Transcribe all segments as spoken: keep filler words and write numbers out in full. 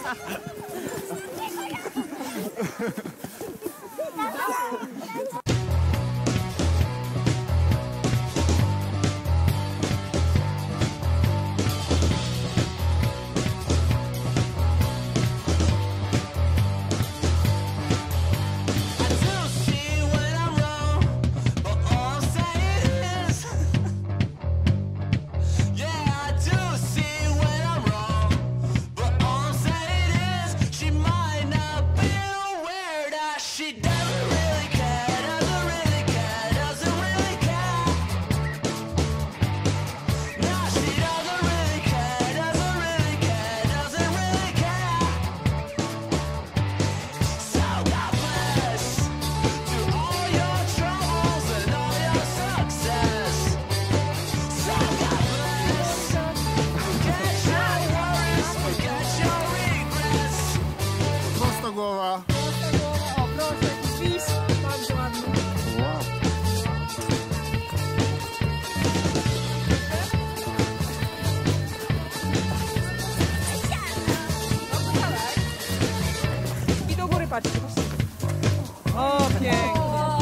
Głowa. O, proszę, wpis, bardzo ładny. Wow. I do góry patrzcie. O, pięknie.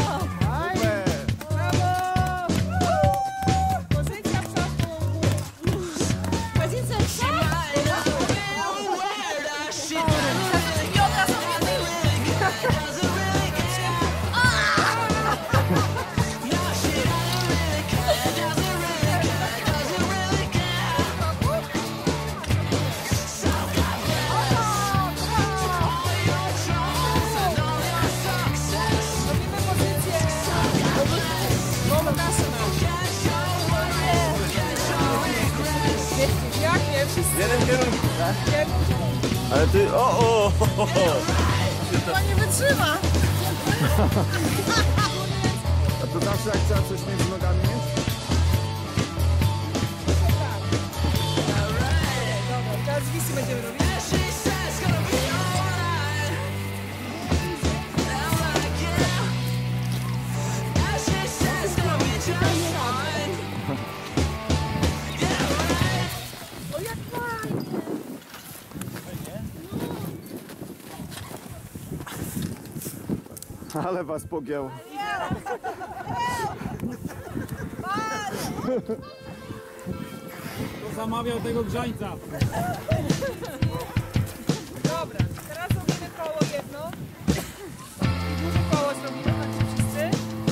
Jeden kierunku, tak? Ale ty, o, o, o, o. To nie wytrzyma. A to zawsze jak trzeba coś między nogami mieć? Dobra, teraz wisy będziemy robić. Ale was pogięło. Kto zamawiał tego grzańca? Dobra, teraz zrobimy koło jedno. I duże koło zrobimy, tak wszyscy.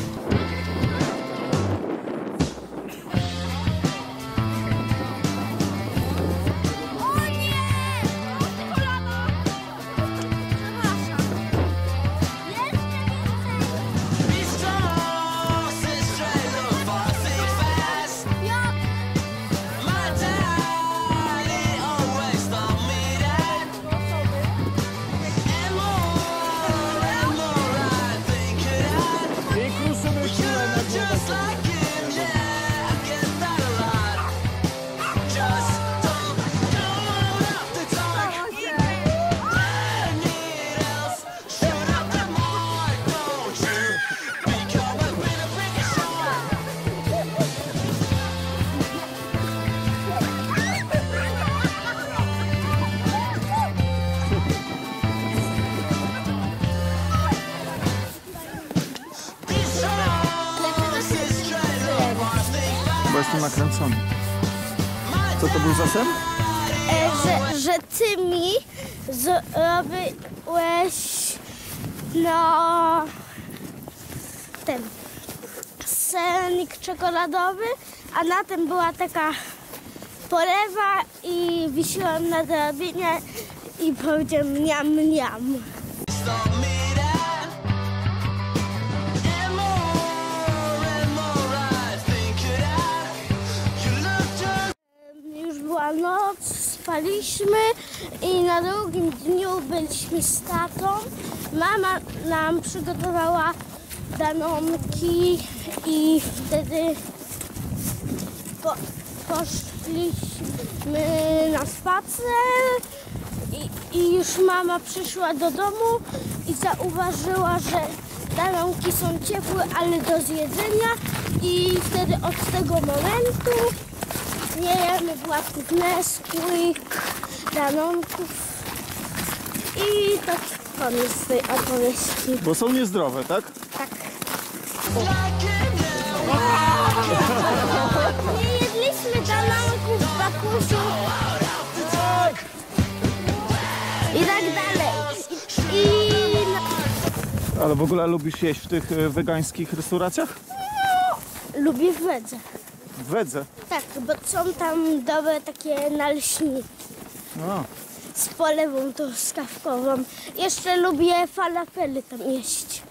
Bo jestem nakręcony. Co to był za sen? E, że, że ty mi zrobiłeś no ten sernik czekoladowy, a na tym była taka polewa i wisiłam na drabinie i powiedziałem mniam, mniam. Już była noc, spaliśmy i na drugim dniu byliśmy z tatą. Mama nam przygotowała danonki i wtedy po, poszliśmy na spacer i, i już mama przyszła do domu i zauważyła, że danonki są ciepłe, ale do zjedzenia i wtedy od tego momentu nie jemy płatków Nesquik, danonków I to koniec tej opowieści. Bo są niezdrowe, tak? Tak. Nie jedliśmy danonków, bakusiu i tak dalej. I, i Ale w ogóle lubisz jeść w tych e, wegańskich restauracjach? lubię wedze. W Wedze. Tak, bo są tam dobre takie naleśniki No. z polewą truskawkową. Jeszcze lubię falafely tam jeść.